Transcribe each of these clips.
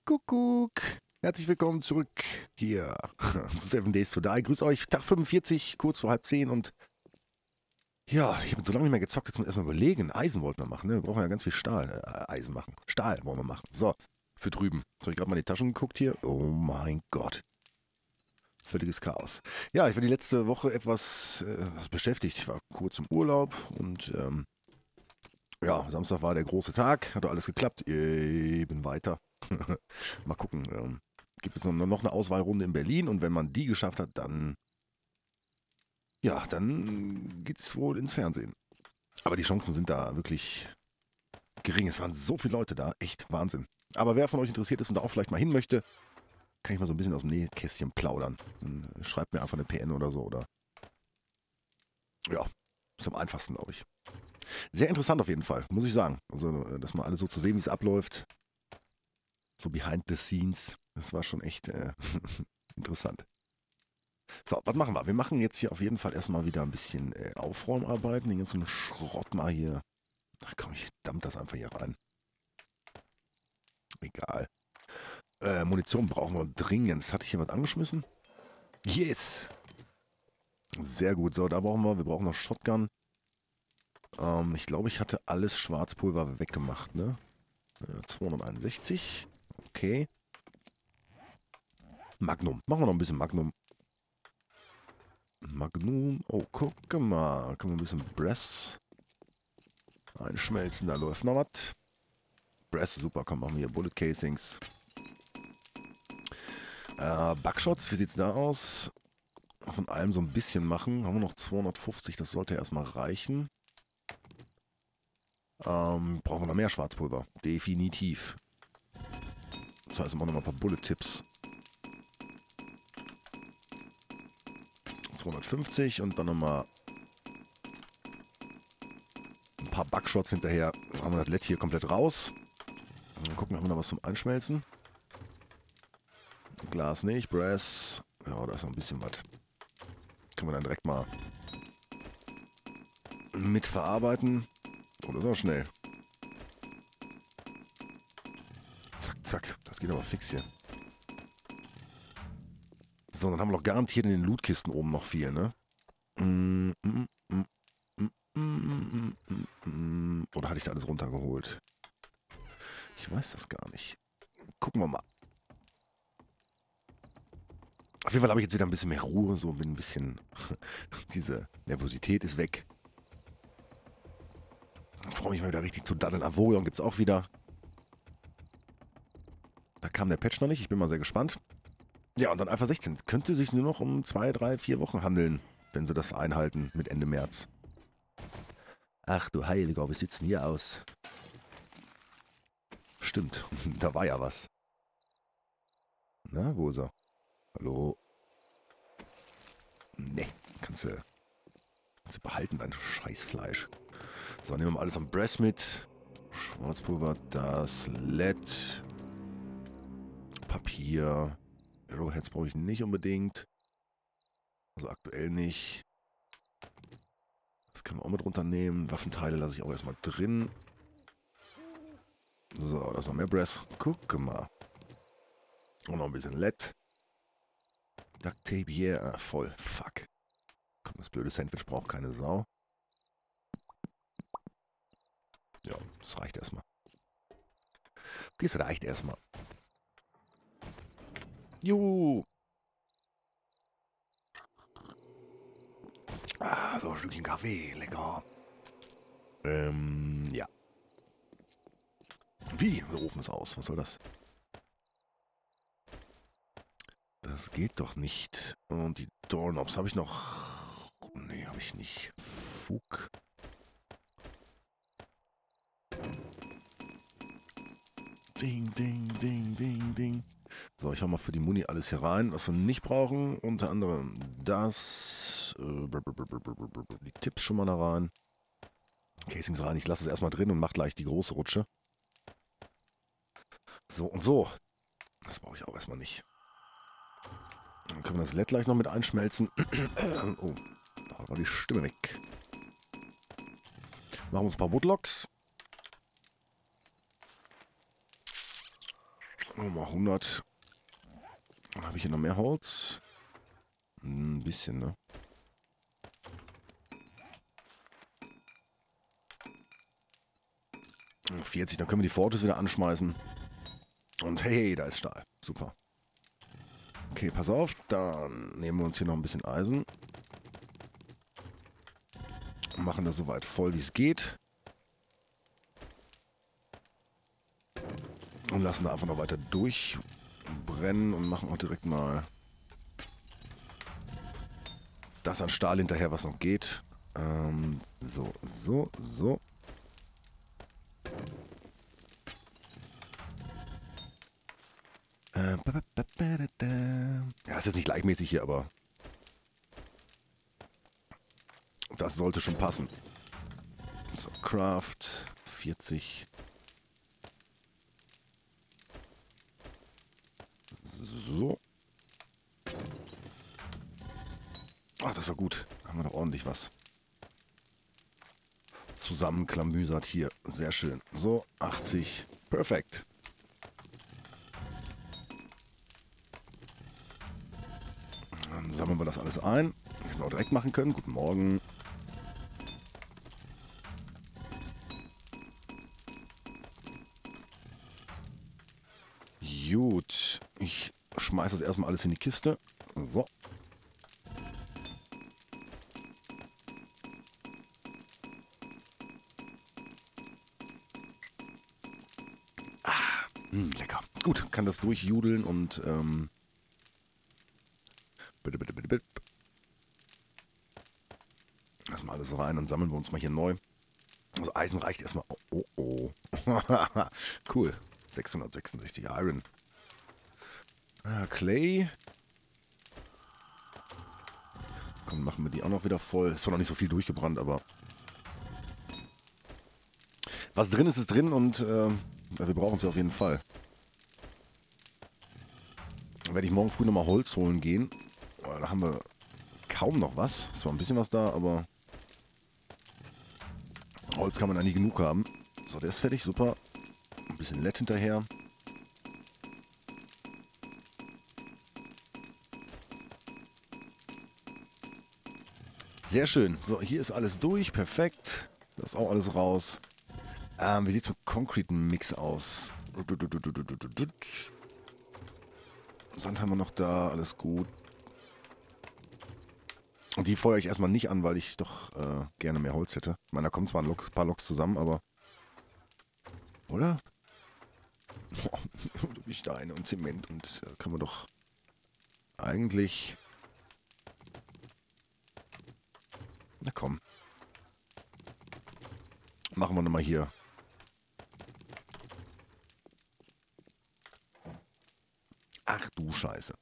Kuckuck. Herzlich willkommen zurück hier zu 7 Days to Die. Grüß euch, Tag 45, kurz vor halb 10 und ja, ich habe so lange nicht mehr gezockt, jetzt muss ich erstmal überlegen. Eisen wollten wir machen, ne? Wir brauchen ja ganz viel Stahl, Eisen machen. Stahl wollen wir machen. So, für drüben. Jetzt habe ich gerade mal in die Taschen geguckt hier. Oh mein Gott. Völliges Chaos. Ja, ich war die letzte Woche etwas beschäftigt. Ich war kurz im Urlaub und ja, Samstag war der große Tag. Hat doch alles geklappt. Eben weiter. Mal gucken. Gibt es noch eine Auswahlrunde in Berlin und wenn man die geschafft hat, dann, ja, dann geht es wohl ins Fernsehen. Aber die Chancen sind da wirklich gering. Es waren so viele Leute da. Echt Wahnsinn. Aber wer von euch interessiert ist und da auch vielleicht mal hin möchte, kann ich mal so ein bisschen aus dem Nähkästchen plaudern. Dann schreibt mir einfach eine PN oder so. Oder ja, ist am einfachsten, glaube ich. Sehr interessant auf jeden Fall, muss ich sagen. Also, das mal alles so zu sehen, wie es abläuft. So behind the scenes. Das war schon echt interessant. So, was machen wir? Wir machen jetzt hier auf jeden Fall erstmal wieder ein bisschen Aufräumarbeiten. Den ganzen Schrott mal hier. Ach komm, ich dampf das einfach hier rein. Egal. Munition brauchen wir dringend. Hatte ich hier was angeschmissen? Yes! Sehr gut. So, da brauchen wir brauchen noch Shotgun. Ich glaube, ich hatte alles Schwarzpulver weggemacht, ne? 261. Okay. Magnum. Machen wir noch ein bisschen Magnum. Magnum. Oh, guck mal. Können wir ein bisschen Brass einschmelzen. Da läuft noch was. Brass, super. Komm, machen wir hier Bullet Casings. Buckshots, wie sieht's da aus? Von allem so ein bisschen machen. Haben wir noch 250, das sollte erstmal reichen. Brauchen wir noch mehr Schwarzpulver. Definitiv. Das heißt, wir machen noch mal ein paar Bullet-Tipps. 250 und dann nochmal ein paar Buckshots hinterher. Dann haben wir das Led hier komplett raus. Dann gucken, haben wir noch was zum Einschmelzen. Glas nicht, Brass. Ja, da ist noch ein bisschen was. Können wir dann direkt mal mitverarbeiten. Oh, das war schnell. Zack, zack. Das geht aber fix hier. So, dann haben wir doch garantiert in den Lootkisten oben noch viel, ne? Oder hatte ich da alles runtergeholt? Ich weiß das gar nicht. Gucken wir mal. Auf jeden Fall habe ich jetzt wieder ein bisschen mehr Ruhe, so bin ein bisschen... Diese Nervosität ist weg. Ich freue mich mal wieder richtig zu daddeln. Avorion gibt es auch wieder. Da kam der Patch noch nicht, ich bin mal sehr gespannt. Ja, und dann Alpha 16. Könnte sich nur noch um 2, 3, 4 Wochen handeln, wenn sie das einhalten mit Ende März. Ach du Heiliger, wie sieht's denn hier aus? Stimmt, da war ja was. Na, wo ist er? Hallo? Nee, kannst du behalten, dein Scheißfleisch. So, nehmen wir mal alles am Brass mit. Schwarzpulver, das LED. Papier. Arrowheads brauche ich nicht unbedingt. Also aktuell nicht. Das können wir auch mit runternehmen. Waffenteile lasse ich auch erstmal drin. So, da ist noch mehr Brass. Guck mal. Und noch ein bisschen LED. Duct Tape hier. Yeah. Voll. Fuck. Komm, das blöde Sandwich braucht keine Sau. Ja, das reicht erstmal. Das reicht erstmal. Juhu. Ah, so ein Stückchen Kaffee. Lecker. Ja. Wie? Der Ofen ist aus. Was soll das? Das geht doch nicht. Und die Doorknobs habe ich noch... Nee, habe ich nicht. Fug. Ding, ding, ding, ding, ding. So, ich hau mal für die Muni alles hier rein, was wir nicht brauchen. Unter anderem das. Die Tipps schon mal da rein. Casings rein. Ich lasse es erstmal drin und mache gleich die große Rutsche. So und so. Das brauche ich auch erstmal nicht. Dann können wir das LED gleich noch mit einschmelzen. Oh, da war die Stimme weg. Machen wir uns ein paar Woodlocks. Mal 100. Dann habe ich hier noch mehr Holz. Ein bisschen, ne? Und 40, dann können wir die Fortis wieder anschmeißen. Und hey, da ist Stahl. Super. Okay, pass auf. Dann nehmen wir uns hier noch ein bisschen Eisen. Und machen das so weit voll, wie es geht. Und lassen da einfach noch weiter durchbrennen und machen auch direkt mal das an Stahl hinterher, was noch geht. So. Ja, ist jetzt nicht gleichmäßig hier, aber das sollte schon passen. So, Craft 40. So. Ach, das war gut. Haben wir doch ordentlich was. Zusammenklamüsert hier. Sehr schön. So, 80. Perfekt. Dann sammeln wir das alles ein. Hätten wir auch direkt machen können. Guten Morgen. Gut. Ich schmeiße das erstmal alles in die Kiste. So. Lecker. Gut, kann das durchjudeln und bitte. Erstmal alles rein, dann sammeln wir uns mal hier neu. Also Eisen reicht erstmal. Oh. Cool. 666 Iron. Clay. Komm, machen wir die auch noch wieder voll. Ist zwar noch nicht so viel durchgebrannt, aber was drin ist, ist drin und wir brauchen es ja auf jeden Fall. Dann werde ich morgen früh nochmal Holz holen gehen. Da haben wir kaum noch was. Ist zwar ein bisschen was da, aber Holz kann man da nie genug haben. So, der ist fertig, super. Ein bisschen Lett hinterher. Sehr schön. So, hier ist alles durch. Perfekt. Das ist auch alles raus. Wie sieht es mit Concrete Mix aus? Sand haben wir noch da. Alles gut. Und die feuere ich erstmal nicht an, weil ich doch gerne mehr Holz hätte. Ich meine, da kommen zwar ein paar Loks zusammen, aber... Oder? Wie Steine und Zement und können wir doch eigentlich... Na komm. Machen wir nochmal hier. Ach du Scheiße.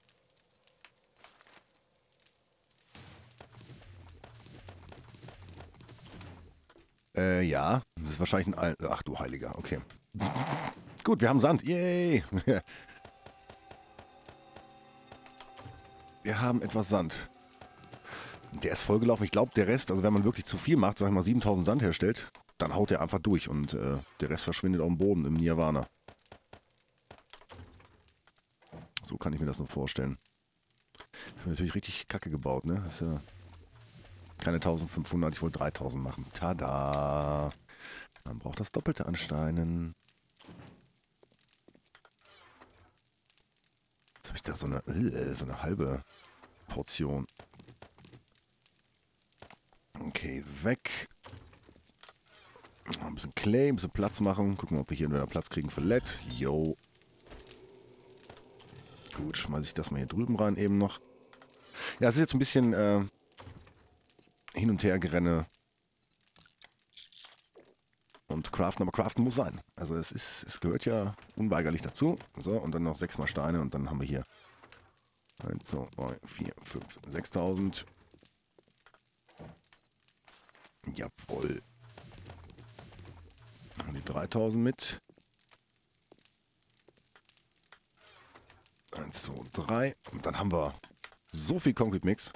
Ja. Das ist wahrscheinlich ein... Ach du Heiliger, okay. Gut, wir haben Sand. Yay! Wir haben etwas Sand. Der ist vollgelaufen. Ich glaube, der Rest, also wenn man wirklich zu viel macht, sag ich mal 7000 Sand herstellt, dann haut der einfach durch und der Rest verschwindet auf dem Boden im Nirvana. So kann ich mir das nur vorstellen. Ich habe natürlich richtig kacke gebaut, ne? Das ist ja keine 1500, ich wollte 3000 machen. Tada! Man braucht das Doppelte an Steinen. Jetzt habe ich da so eine halbe Portion. Okay, weg. Ein bisschen Clay, ein bisschen Platz machen. Gucken, ob wir hier wieder Platz kriegen für LED. Yo. Gut, schmeiße ich das mal hier drüben rein eben noch. Ja, es ist jetzt ein bisschen hin und her gerenne und craften, aber craften muss sein. Also es gehört ja unweigerlich dazu. So, und dann noch 6 mal Steine und dann haben wir hier 1, 2, 3, 4, 5, 6000. Jawohl. Haben die 3000 mit. 1, 2, 3. Und dann haben wir so viel Concrete Mix.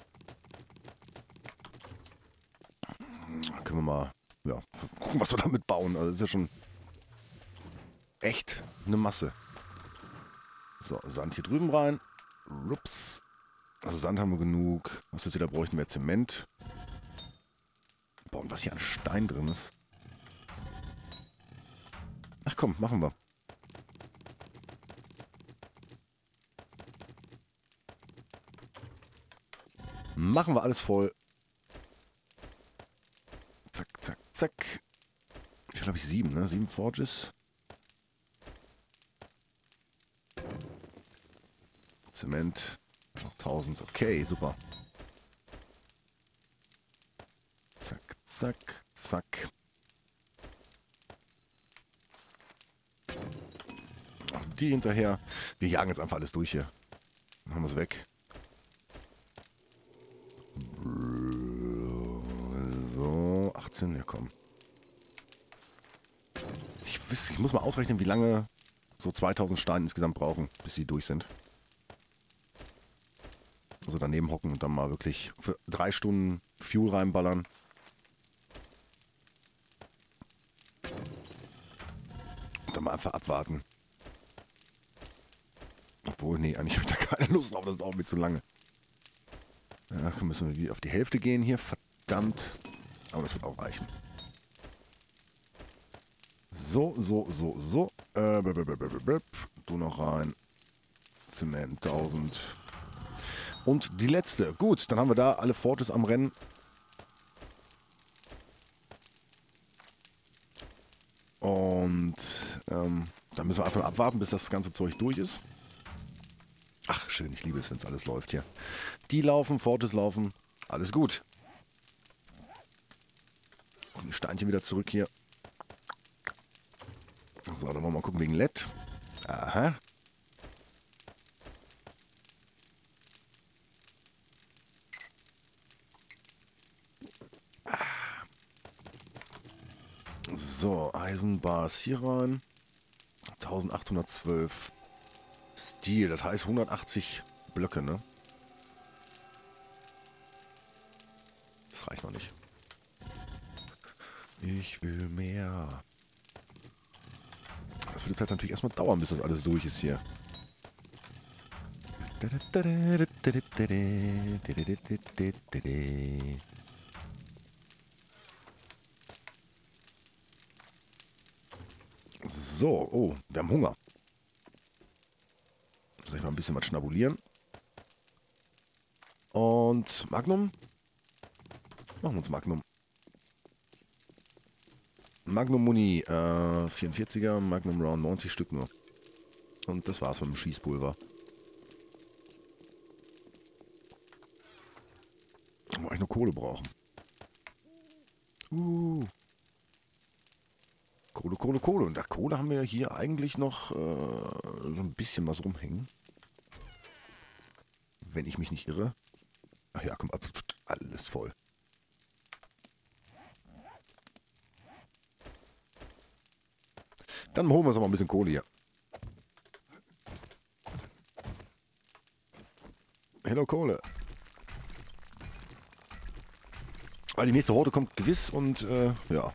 Können wir mal, ja, gucken, was wir damit bauen. Also das ist ja schon echt eine Masse. So, Sand hier drüben rein. Rups. Also Sand haben wir genug. Was ist wieder? Bräuchten wir Zement. Boah, und was hier an Stein drin ist. Ach komm, machen wir. Machen wir alles voll. Zack, zack, zack. Wie viel habe ich? 7, ne? 7 Forges. Zement. Noch 1000. Okay, super. Zack, zack, zack. Die hinterher. Wir jagen jetzt einfach alles durch hier. Dann haben wir es weg. So, 18, ja komm. Ich muss mal ausrechnen, wie lange so 2000 Steine insgesamt brauchen, bis sie durch sind. Also daneben hocken und dann mal wirklich für 3 Stunden Fuel reinballern. Und dann mal einfach abwarten. Obwohl, nee, eigentlich habe ich da keine Lust drauf, das ist auch mir zu lange. Ja, dann müssen wir wieder auf die Hälfte gehen hier, verdammt. Aber das wird auch reichen. So. Du noch rein. Zement, 1000. Und die letzte. Gut, dann haben wir da alle Forges am Rennen. Und dann müssen wir einfach abwarten, bis das ganze Zeug durch ist. Ach, schön, ich liebe es, wenn es alles läuft hier. Die laufen, Forges laufen, alles gut. Und ein Steinchen wieder zurück hier. So, dann wollen wir mal gucken wegen LED. Aha. So, Eisenbars hier rein. 1812 Steel, das heißt 180 Blöcke, ne? Das reicht noch nicht. Ich will mehr. Das wird jetzt halt natürlich erstmal dauern, bis das alles durch ist hier. So, oh, wir haben Hunger. Soll ich mal ein bisschen was schnabulieren? Und Magnum? Machen wir uns Magnum. Magnum Muni, 44er, Magnum Round, 90 Stück nur. Und das war's mit dem Schießpulver. Wo wir eigentlich nur Kohle brauchen. Kohle. Und da Kohle haben wir hier eigentlich noch so ein bisschen was rumhängen. Wenn ich mich nicht irre. Ach ja, komm, alles voll. Dann holen wir uns noch mal ein bisschen Kohle hier. Hello Kohle. Weil die nächste Horde kommt gewiss und ja.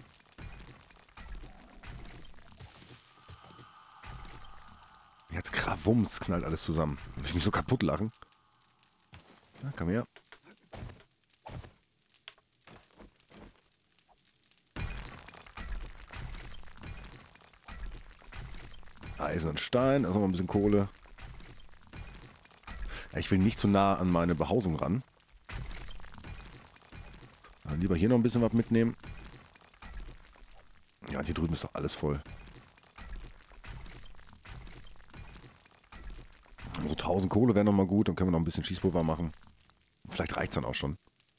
Jetzt Krawums knallt alles zusammen. Will ich mich so kaputt lachen? Na, komm her. Eisen und Stein, also noch ein bisschen Kohle. Ja, ich will nicht zu nah an meine Behausung ran. Dann lieber hier noch ein bisschen was mitnehmen. Ja, und hier drüben ist doch alles voll. Also 1000 Kohle wäre noch mal gut, dann können wir noch ein bisschen Schießpulver machen. Vielleicht reicht es dann auch schon.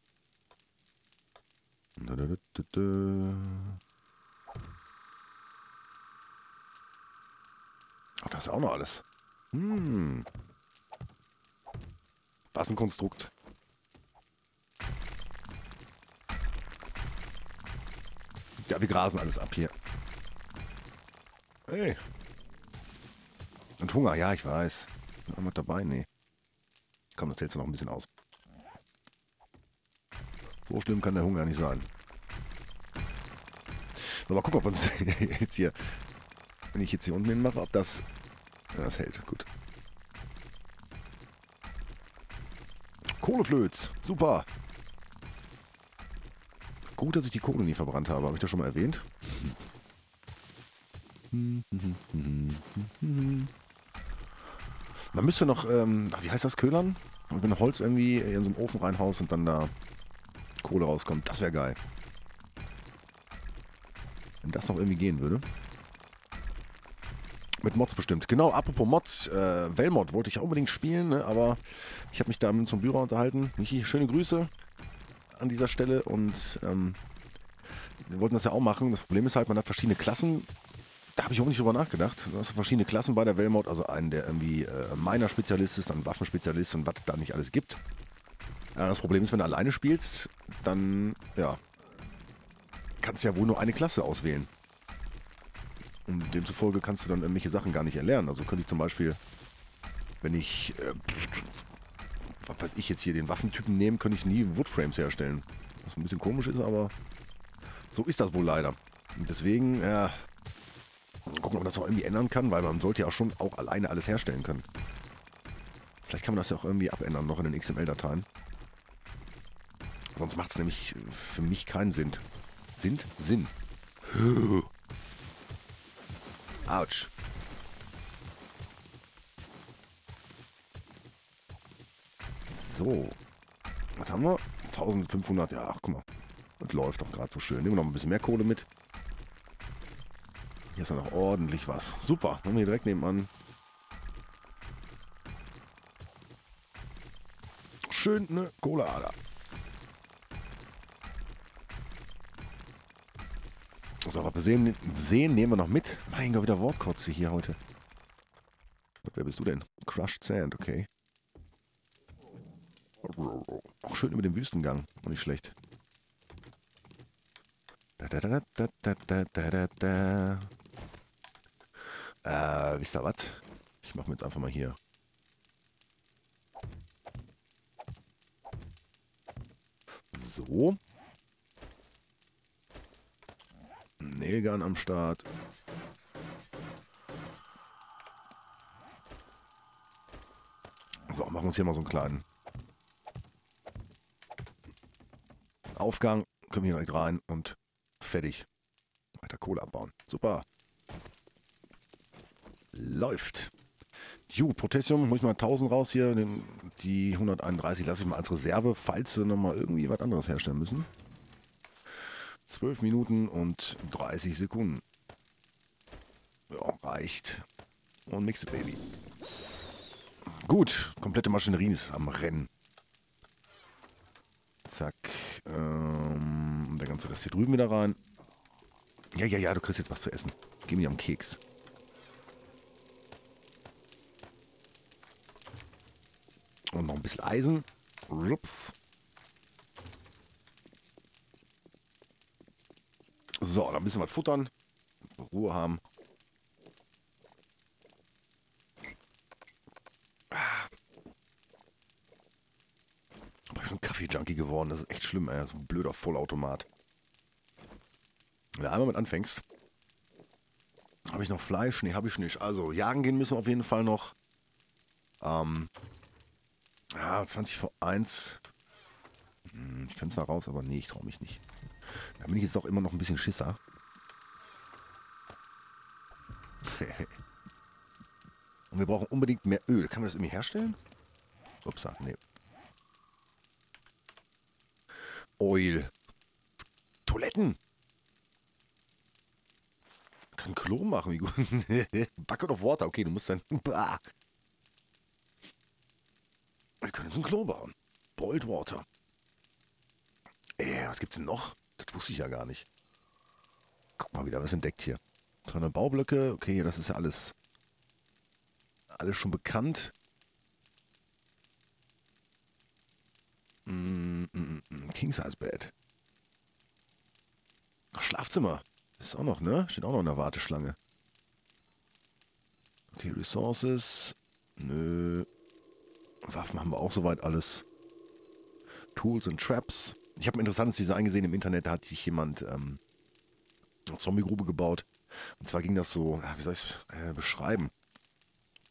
Ach, das ist auch noch alles. Was ein Konstrukt. Ja, wir grasen alles ab hier. Hey. Und Hunger, ja, ich weiß. Haben wir dabei? Nee. Komm, das hältst du noch ein bisschen aus. So schlimm kann der Hunger nicht sein. So, mal gucken, ob uns jetzt hier, wenn ich jetzt hier unten hin mache, ob das Ja, das hält, gut. Kohleflöz, super. Gut, dass ich die Kohle nie verbrannt habe. Habe ich das schon mal erwähnt? Man müsste noch, wie heißt das, köhlern? Und wenn Holz irgendwie in so einen Ofen reinhaust und dann da Kohle rauskommt, das wäre geil. Wenn das noch irgendwie gehen würde. Mit Mods bestimmt. Genau, apropos Mods, Velmod wollte ich ja unbedingt spielen, ne, aber ich habe mich da mit unserem Büro unterhalten. Michi, schöne Grüße an dieser Stelle und wir wollten das ja auch machen. Das Problem ist halt, man hat verschiedene Klassen. Da habe ich auch nicht drüber nachgedacht. Du hast verschiedene Klassen bei der Velmod, also einen, der irgendwie Miner-Spezialist ist, dann Waffenspezialist und was es da nicht alles gibt. Das Problem ist, wenn du alleine spielst, dann, ja, kannst du ja wohl nur eine Klasse auswählen. Und demzufolge kannst du dann irgendwelche Sachen gar nicht erlernen. Also könnte ich zum Beispiel, wenn ich, was weiß ich jetzt hier, den Waffentypen nehme, könnte ich nie Woodframes herstellen. Was ein bisschen komisch ist, aber so ist das wohl leider. Und deswegen, ja, gucken, ob man das auch irgendwie ändern kann, weil man sollte ja auch schon auch alleine alles herstellen können. Vielleicht kann man das ja auch irgendwie abändern, noch in den XML-Dateien. Sonst macht es nämlich für mich keinen Sinn. Sinn. Autsch. So. Was haben wir? 1500. Ja, ach, guck mal. Das läuft doch gerade so schön. Nehmen wir noch ein bisschen mehr Kohle mit. Hier ist ja noch ordentlich was. Super. Haben wir hier direkt nebenan. Schön eine Kohleader. So, was wir sehen, nehmen wir noch mit. Mein Gott, wieder Wortkotze hier heute. Wer bist du denn? Crushed Sand, okay. Auch schön über den Wüstengang. Auch nicht schlecht. Wisst ihr was? Ich mache mir jetzt einfach mal hier. So. Nailgun am Start. So, machen wir uns hier mal so einen kleinen Aufgang. Können wir hier direkt rein und fertig. Weiter Kohle abbauen. Super. Läuft. Gut, Potassium, muss ich mal 1000 raus hier. Die 131 lasse ich mal als Reserve, falls sie nochmal irgendwie was anderes herstellen müssen. 12 Minuten und 30 Sekunden. Ja, reicht. Und Mix it, Baby. Gut, komplette Maschinerie ist am Rennen. Zack. Der ganze Rest hier drüben wieder rein. Ja, du kriegst jetzt was zu essen. Geh mir am Keks. Und noch ein bisschen Eisen. Rups. So, dann ein bisschen was futtern. Ruhe haben. Ich bin ein Kaffee-Junkie geworden. Das ist echt schlimm, ey. So ein blöder Vollautomat. Wenn du einmal mit anfängst. Habe ich noch Fleisch? Nee, habe ich nicht. Also, jagen gehen müssen wir auf jeden Fall noch. 20 vor 1. Ich kann zwar raus, aber nee, ich traue mich nicht. Da bin ich jetzt auch immer noch ein bisschen Schisser. Und wir brauchen unbedingt mehr Öl. Kann man das irgendwie herstellen? Upsa, nee. Oil. Toiletten. Kann Klo machen, wie gut. Bucket of Water, okay, du musst dann. Bah. Wir können uns ein Klo bauen. Boiled Water. Was gibt's denn noch? Das wusste ich ja gar nicht. Guck mal, wieder was entdeckt hier. 200 Baublöcke, okay, das ist ja alles schon bekannt. King Size Bed. Ach, Schlafzimmer. Ist auch noch, ne? Steht auch noch in der Warteschlange. Okay, Resources. Nö. Waffen haben wir auch soweit alles. Tools und Traps. Ich habe ein interessantes Design gesehen im Internet. Da hat sich jemand eine Zombie-Grube gebaut. Und zwar ging das so, wie soll ich es beschreiben?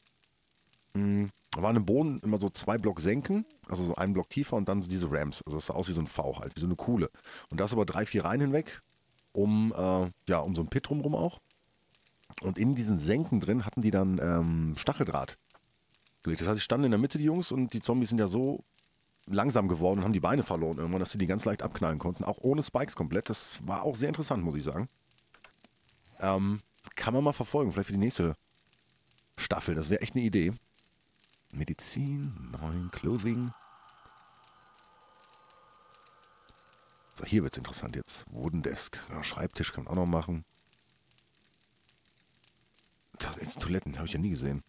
Da waren im Boden immer so 2 Block senken, also so einen Block tiefer und dann diese Ramps. Also das sah aus wie so ein V halt, wie so eine Kuhle. Und das aber 3, 4 Reihen hinweg, ja, um so ein Pit drumherum auch. Und in diesen Senken drin hatten die dann Stacheldraht gelegt. Das heißt, die standen in der Mitte, die Jungs, und die Zombies sind ja so langsam geworden und haben die Beine verloren irgendwann, dass sie die ganz leicht abknallen konnten. Auch ohne Spikes komplett. Das war auch sehr interessant, muss ich sagen. Kann man mal verfolgen, vielleicht für die nächste Staffel. Das wäre echt eine Idee. Medizin, neuen Clothing. So, hier wird es interessant jetzt. Wooden Desk. Ja, Schreibtisch kann man auch noch machen. Das sind echt Toiletten, habe ich ja nie gesehen.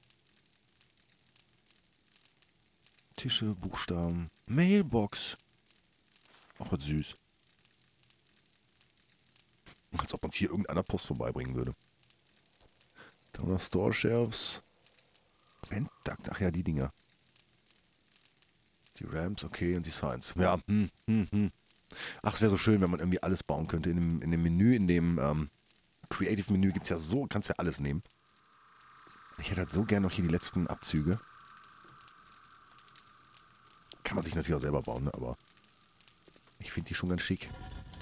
Tische, Buchstaben. Mailbox. Auch was süß. Als ob uns hier irgendeiner Post vorbeibringen würde. Da haben wir Store Shelves. Ventduct, ach ja, die Dinger. Die Ramps, okay, und die Signs. Ja, Ach, es wäre so schön, wenn man irgendwie alles bauen könnte. In dem Menü, in dem Creative Menü gibt es ja so, kannst ja alles nehmen. Ich hätte halt so gern noch hier die letzten Abzüge. Kann man sich natürlich auch selber bauen, ne? Aber ich finde die schon ganz schick.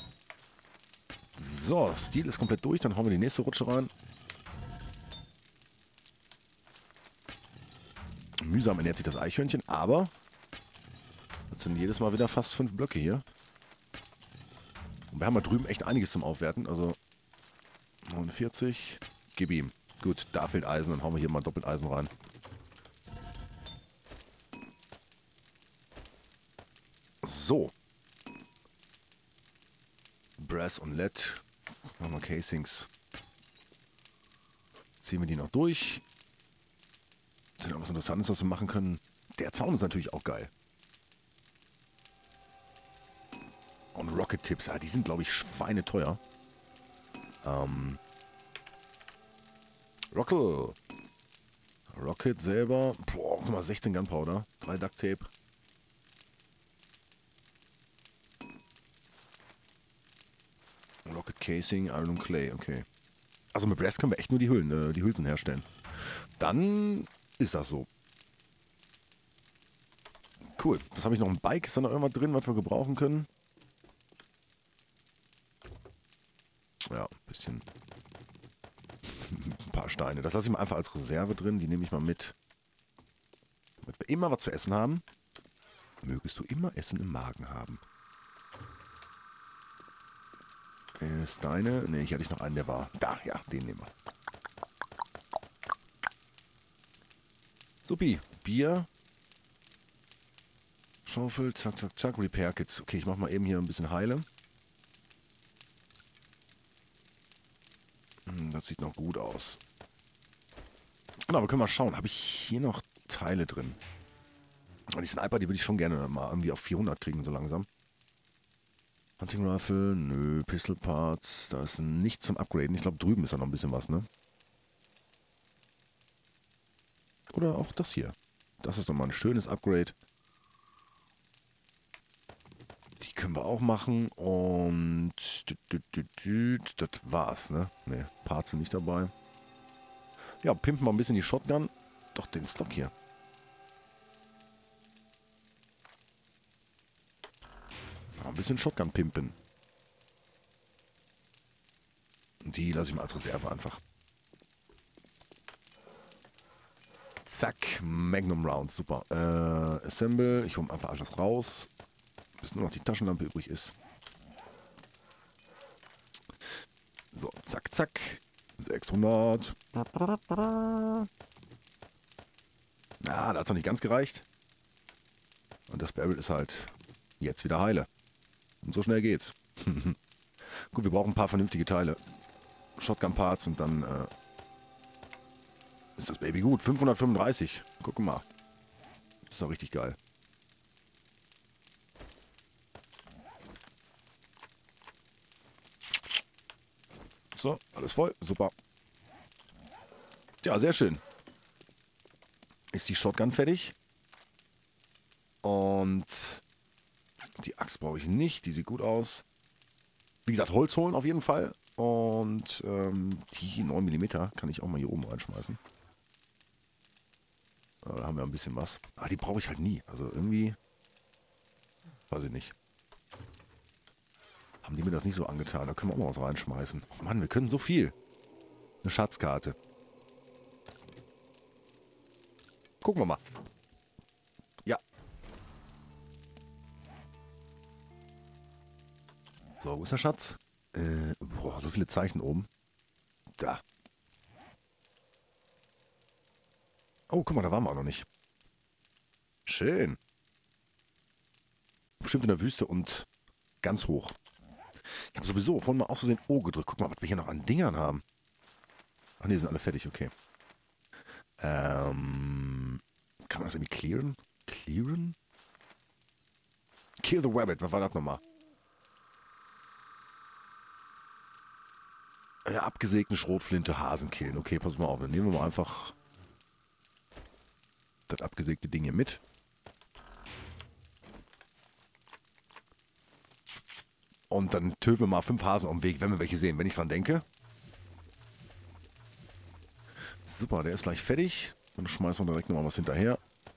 So, Stil ist komplett durch. Dann hauen wir die nächste Rutsche rein. Mühsam ernährt sich das Eichhörnchen, aber das sind jedes Mal wieder fast 5 Blöcke hier. Und wir haben da drüben echt einiges zum Aufwerten. Also 49. Gib ihm. Gut, da fehlt Eisen. Dann hauen wir hier mal doppelt Eisen rein. So. Brass und LED. Machen wir Casings. Ziehen wir die noch durch. Ist denn irgendwas Interessantes, was wir machen können? Der Zaun ist natürlich auch geil. Und Rocket Tips, die sind, glaube ich, schweineteuer. Rocket selber. Boah, guck mal, 16 Gunpowder. 3 Duct Tape. Rocket Casing, Iron und Clay, okay. Also mit Brass können wir echt nur die Hülsen herstellen. Dann ist das so. Cool. Was habe ich noch? Ein Bike? Ist da noch irgendwas drin, was wir gebrauchen können? Ja, ein bisschen. Ein paar Steine. Das lasse ich mal einfach als Reserve drin. Die nehme ich mal mit. Damit wir immer was zu essen haben. Mögest du immer Essen im Magen haben. Ist deine? Ne, hier hatte ich noch einen, der war da. Ja, den nehmen wir. Supi. Bier. Schaufel. Zack, zack, zack. Repair Kits. Okay, ich mache mal eben hier ein bisschen heile. Das sieht noch gut aus. Genau, wir können mal schauen. Habe ich hier noch Teile drin? Die Sniper, die würde ich schon gerne mal irgendwie auf 400 kriegen, so langsam. Hunting Rifle, nö. Pistol Parts, da ist nichts zum Upgraden. Ich glaube, drüben ist da noch ein bisschen was, ne? Oder auch das hier. Das ist nochmal ein schönes Upgrade. Die können wir auch machen. Und das war's, ne? Ne, Parts sind nicht dabei. Ja, pimpen wir ein bisschen die Shotgun. Doch, den Stock hier. Ein bisschen Shotgun pimpen. Die lasse ich mal als Reserve einfach. Zack, Magnum Rounds, super. Assemble, ich hole einfach alles raus. Bis nur noch die Taschenlampe übrig ist. So, zack, zack. 600. Ah, da hat es noch nicht ganz gereicht. Und das Barrel ist halt jetzt wieder heile. Und so schnell geht's. Gut, wir brauchen ein paar vernünftige Teile. Shotgun-Parts und dann ist das Baby gut. 535. Guck mal. Das ist doch richtig geil. So, alles voll. Super. Ja, sehr schön. Ist die Shotgun fertig. Und die Axt brauche ich nicht. Die sieht gut aus. Wie gesagt, Holz holen auf jeden Fall. Und die 9 mm kann ich auch mal hier oben reinschmeißen. Da haben wir ein bisschen was. Ah, die brauche ich halt nie. Also irgendwie... Weiß ich nicht. Haben die mir das nicht so angetan? Da können wir auch mal was reinschmeißen. Oh Mann, wir können so viel. Eine Schatzkarte. Gucken wir mal. Ja. So, wo ist der Schatz? Boah, so viele Zeichen oben. Da. Oh, guck mal, da waren wir auch noch nicht. Schön. Bestimmt in der Wüste und ganz hoch. Ich habe sowieso vorhin mal aus Versehen O gedrückt. Guck mal, was wir hier noch an Dingern haben. Ach nee, sind alle fertig, okay. Kann man das irgendwie clearen? Clearen? Kill the Rabbit, was war das nochmal? Eine abgesägte Schrotflinte Hasen killen. Okay, pass mal auf, dann nehmen wir mal einfach das abgesägte Ding hier mit. Und dann töten wir mal 5 Hasen am Weg, wenn wir welche sehen, wenn ich dran denke. Super, der ist gleich fertig. Dann schmeißen wir direkt nochmal was hinterher.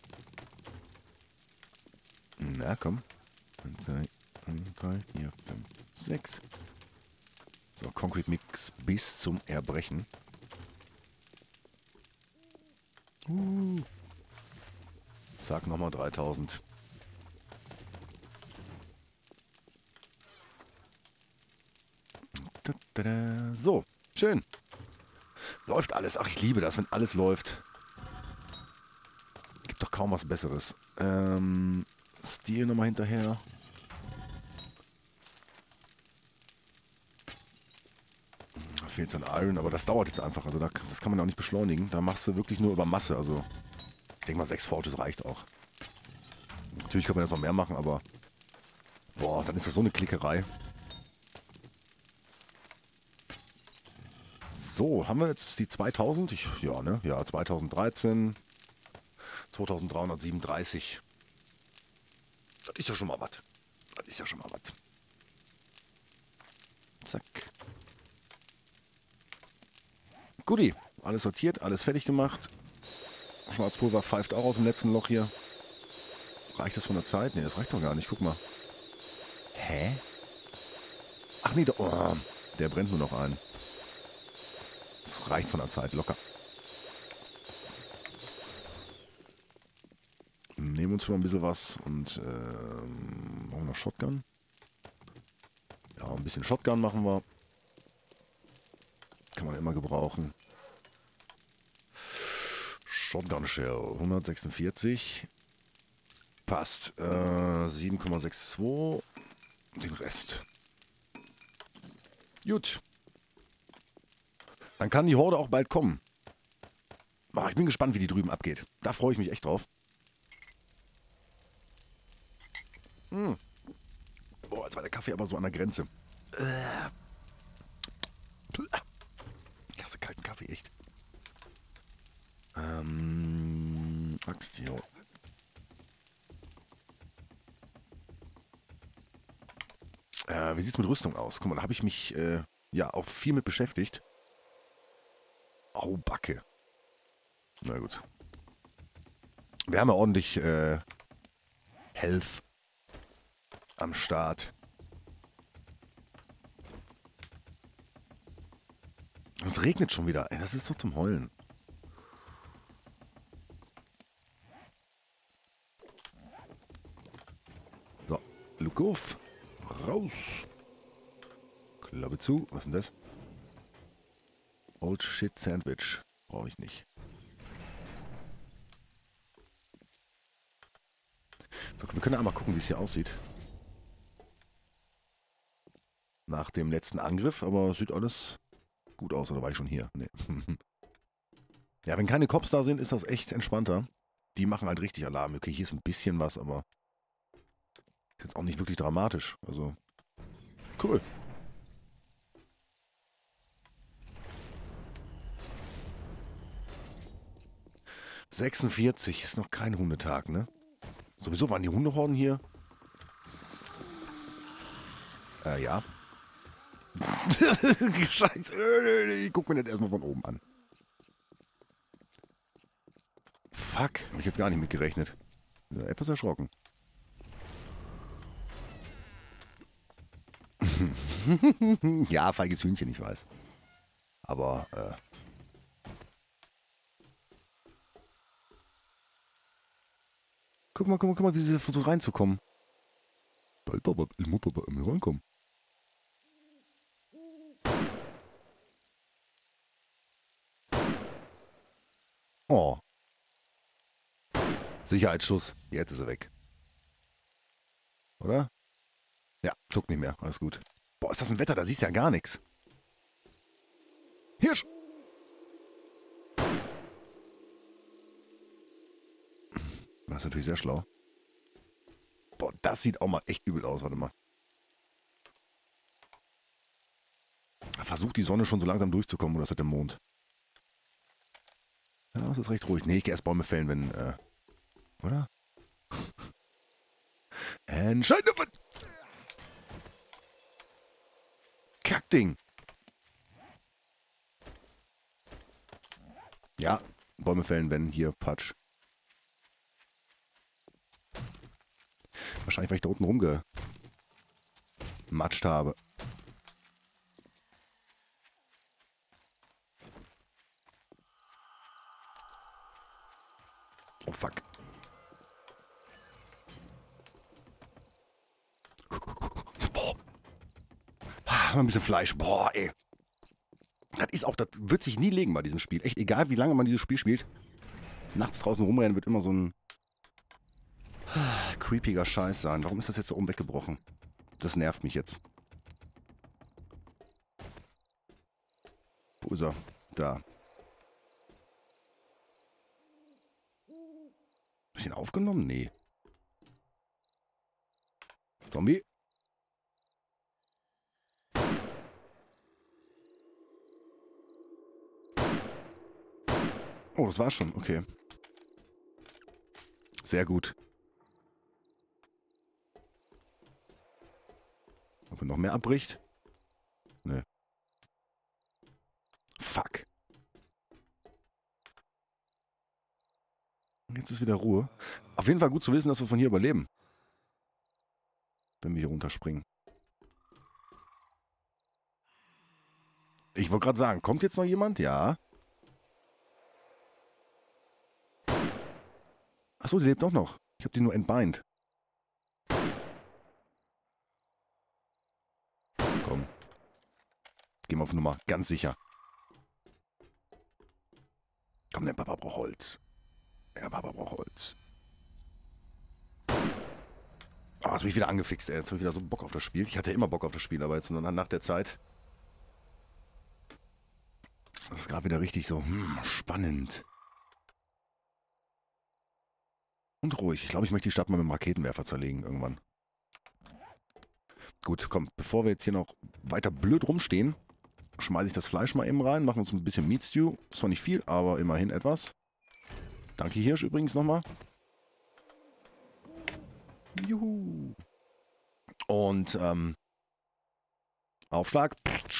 Na komm. 1, 2, 3, 4, 5, 6. So, Concrete Mix bis zum Erbrechen. Zack, nochmal 3000. So, schön. Läuft alles. Ach, ich liebe das, wenn alles läuft. Gibt doch kaum was Besseres. Steel nochmal hinterher. Da fehlt so ein Iron, aber das dauert jetzt einfach. Also das kann man auch nicht beschleunigen. Da machst du wirklich nur über Masse. Also ich denke mal 6 Forges reicht auch. Natürlich kann man das noch mehr machen, aber boah, dann ist das so eine Klickerei. So, haben wir jetzt die 2000? Ja, ne? Ja, 2013. 2337. Das ist ja schon mal was. Das ist ja schon mal was. Zack. Guti. Alles sortiert, alles fertig gemacht. Schwarzpulver pfeift auch aus dem letzten Loch hier. Reicht das von der Zeit? Ne, das reicht doch gar nicht. Guck mal. Hä? Ach nee, oh, der brennt nur noch ein. Das reicht von der Zeit, locker. Nehmen uns schon mal ein bisschen was und machen wir noch Shotgun. Ja, ein bisschen Shotgun machen wir. Kann man immer gebrauchen. Shotgun Shell 146. Passt. 7,62. Den Rest. Gut. Dann kann die Horde auch bald kommen. Oh, ich bin gespannt, wie die drüben abgeht. Da freue ich mich echt drauf. Boah, jetzt war der Kaffee aber so an der Grenze. Ich hasse kalten Kaffee, echt. Axt, jo. Wie sieht's mit Rüstung aus? Guck mal, da habe ich mich ja auch viel mit beschäftigt. Au, Backe. Na gut. Wir haben ja ordentlich Health am Start. Es regnet schon wieder. Ey, das ist so zum Heulen. So, look auf. Raus. Klappe zu. Was ist denn das? Old Shit Sandwich. Brauche ich nicht. So, wir können einmal gucken, wie es hier aussieht. Nach dem letzten Angriff, aber sieht alles gut aus. Oder war ich schon hier? Nee. Ja, wenn keine Cops da sind, ist das echt entspannter. Die machen halt richtig Alarm. Okay, hier ist ein bisschen was, aber ist jetzt auch nicht wirklich dramatisch. Also, cool. »46« ist noch kein Hundetag, ne? Sowieso waren die Hundehorden hier. Ja. Scheiße. Ich guck mir das erstmal von oben an. fuck. Habe ich jetzt gar nicht mitgerechnet. Bin etwas erschrocken. Ja, feiges Hühnchen, ich weiß. Aber, guck mal, wie sie versucht reinzukommen. Alter, ich muss aber irgendwie reinkommen. Oh. Sicherheitsschuss. Jetzt ist er weg. Oder? Ja, zuckt nicht mehr. Alles gut. Boah, ist das ein Wetter? Da siehst du ja gar nichts. Hirsch! Das ist natürlich sehr schlau. Boah, das sieht auch mal echt übel aus. Warte mal. Versucht die Sonne schon so langsam durchzukommen, oder ist das der Mond? Ja, es ist recht ruhig. Nee, ich gehe erst Bäume fällen, wenn, oder? Entscheidende Kackding! Ja, Bäume fällen, wenn hier Patsch. Wahrscheinlich, weil ich da unten rumgematscht habe. Oh, fuck. Boah. Ein bisschen Fleisch. Boah, ey. Das ist auch, das wird sich nie legen bei diesem Spiel. Echt, egal wie lange man dieses Spiel spielt. Nachts draußen rumrennen wird immer so ein creepiger Scheiß sein. Warum ist das jetzt so oben weggebrochen? Das nervt mich jetzt. Wo ist er? Da. Hab ich ihn aufgenommen? Nee. Zombie? Oh, das war's schon. Okay. Sehr gut. Ob er noch mehr abbricht? Nö. Fuck. Jetzt ist wieder Ruhe. Auf jeden Fall gut zu wissen, dass wir von hier überleben. Wenn wir hier runterspringen. Ich wollte gerade sagen, kommt jetzt noch jemand? Ja. Achso, die lebt auch noch. Ich habe die nur entbeint. Komm. Gehen wir auf Nummer. Ganz sicher. Komm, der Papa braucht Holz. Der Papa braucht Holz. Oh, jetzt bin ich wieder angefixt, ey. Jetzt habe ich wieder so Bock auf das Spiel. Ich hatte immer Bock auf das Spiel, aber jetzt nach der Zeit. Das ist gerade wieder richtig so spannend. Und ruhig. Ich glaube, ich möchte die Stadt mal mit dem Raketenwerfer zerlegen irgendwann. Gut, komm, bevor wir jetzt hier noch weiter blöd rumstehen, schmeiße ich das Fleisch mal eben rein, machen uns ein bisschen Meat Stew. Ist zwar nicht viel, aber immerhin etwas. Danke Hirsch übrigens nochmal. Juhu. Und, Aufschlag.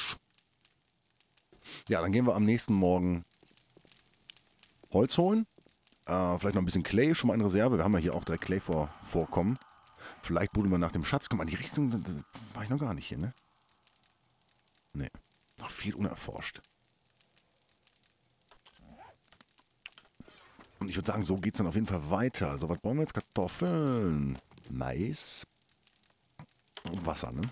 Ja, dann gehen wir am nächsten Morgen Holz holen. Vielleicht noch ein bisschen Clay, schon mal in Reserve. Wir haben ja hier auch direkt Clay-Vorkommen. Vielleicht buddeln wir nach dem Schatz. Guck mal, die Richtung, das war ich noch gar nicht hier, ne? Ne, noch viel unerforscht. Und ich würde sagen, so geht es dann auf jeden Fall weiter. So, was brauchen wir jetzt? Kartoffeln, Mais und Wasser, ne?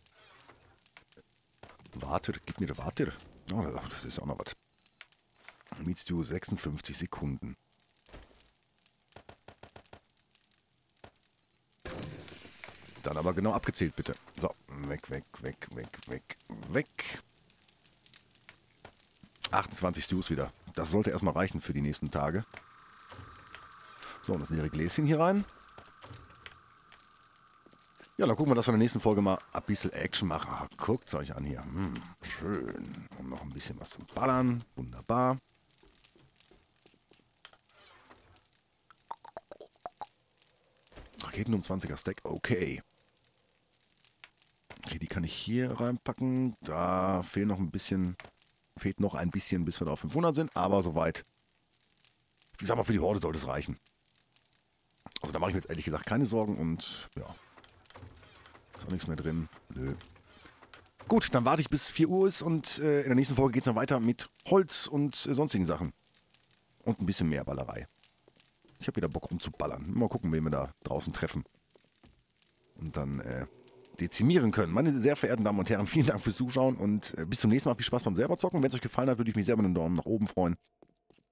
Water, gib mir Water. Oh, das ist auch noch was. Meat Stew 56 Sekunden. Dann aber genau abgezählt, bitte. So, weg. 28 Stews wieder. Das sollte erstmal reichen für die nächsten Tage. So, und das leere Gläschen hier rein. Ja, dann gucken wir, dass wir in der nächsten Folge mal ein bisschen Action machen. Ah, guckt es euch an hier. Schön. Und noch ein bisschen was zum Ballern. Wunderbar. Raketen um 20er Stack. Okay. Okay, die kann ich hier reinpacken. Da fehlt noch ein bisschen, bis wir da auf 500 sind. Aber soweit. Ich sag mal, für die Horde sollte es reichen. Also da mache ich mir jetzt ehrlich gesagt keine Sorgen und ja, ist auch nichts mehr drin. Nö. Gut, dann warte ich bis 4 Uhr ist und in der nächsten Folge geht es dann weiter mit Holz und sonstigen Sachen. Und ein bisschen mehr Ballerei. Ich habe wieder Bock rumzuballern. Mal gucken, wen wir da draußen treffen. Und dann dezimieren können. Meine sehr verehrten Damen und Herren, vielen Dank fürs Zuschauen und bis zum nächsten Mal. Viel Spaß beim selber zocken. Wenn es euch gefallen hat, würde ich mich sehr über einen Daumen nach oben freuen.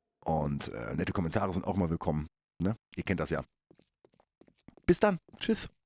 Und nette Kommentare sind auch mal willkommen. Ne? Ihr kennt das ja. Bis dann. Tschüss.